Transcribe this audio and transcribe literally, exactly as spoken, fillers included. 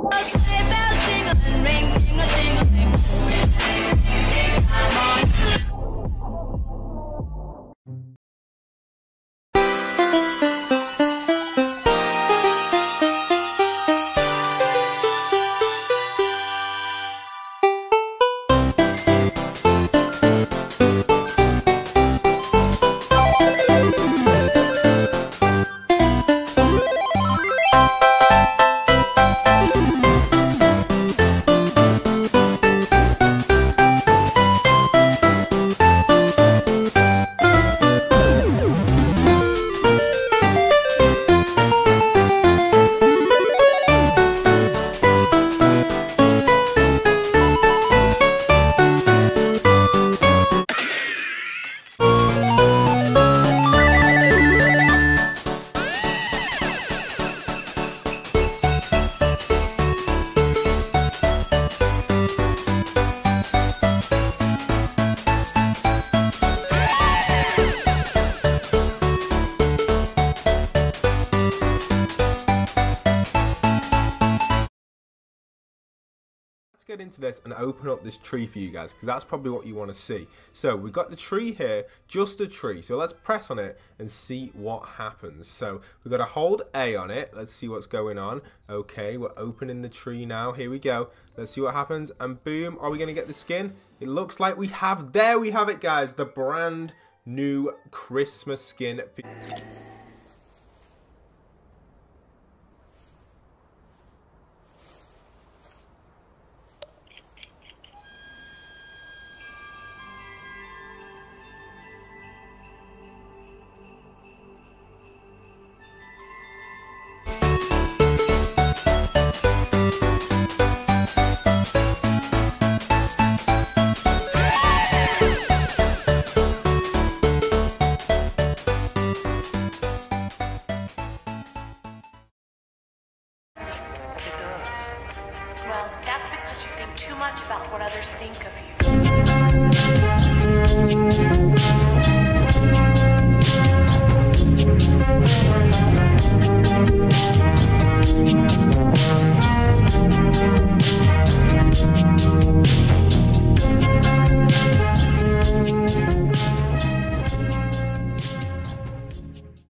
Get into this and open up this tree for you guys, because that's probably what you want to see. So we've got the tree here, just a tree, so let's press on it and see what happens. So we've got to hold A on it. Let's see what's going on. Okay, we're opening the tree now. Here we go. Let's see what happens, and boom, are we going to get the skin? It looks like we have. There we have it, guys, the brand new Christmas skin. Well, that's because you think too much about what others think of you.